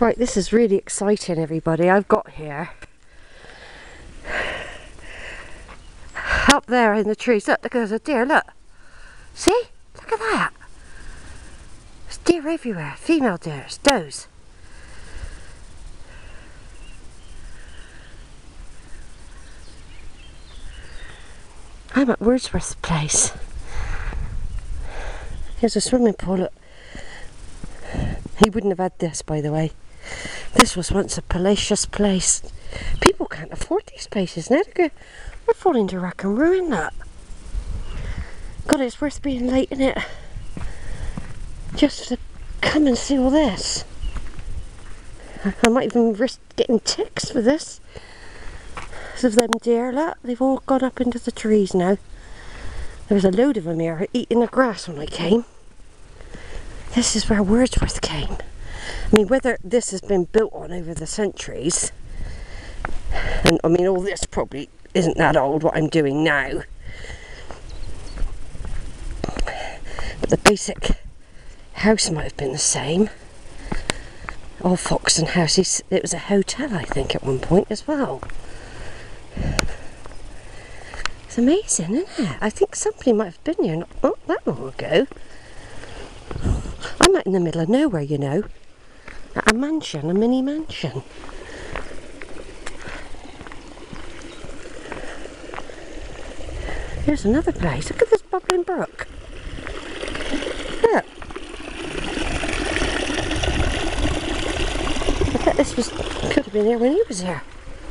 Right, this is really exciting, everybody. I've got here, up there in the trees, look, there's a deer, look. See? Look at that. There's deer everywhere, female deer, does. I'm at Wordsworth's place. Here's a swimming pool, look. He wouldn't have had this, by the way. This was once a palatial place. People can't afford these places now. They're falling to rack and ruin, that. God, it's worth being late, isn't it? Just to come and see all this. I might even risk getting ticks for this. Of them deer, look, they've all gone up into the trees now. There was a load of them here eating the grass when I came. This is where Wordsworth came. I mean, whether this has been built on over the centuries, and I mean all this probably isn't that old, what I'm doing now, but the basic house might have been the same. Alfoxton house, it was a hotel I think at one point as well. It's amazing, isn't it? I think somebody might have been here not that long ago. I'm out in the middle of nowhere, you know. At a mansion, a mini mansion. Here's another place. Look at this bubbling brook. Look. I bet this could have been here when he was here.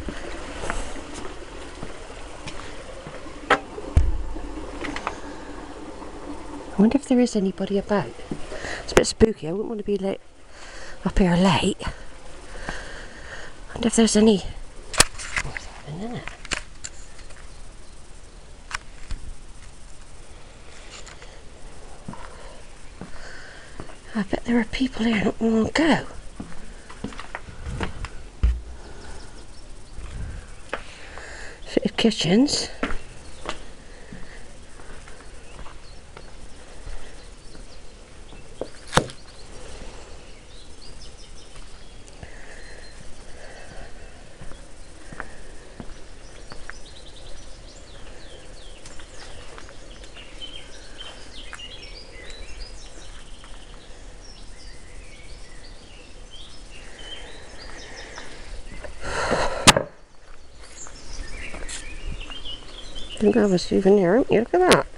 I wonder if there is anybody about. It's a bit spooky. I wouldn't want to be late up here late. I wonder if there's any. What's happening, isn't it? I bet there were people here not long ago. Fitted kitchens. I think I have a souvenir, haven't you? Look at that.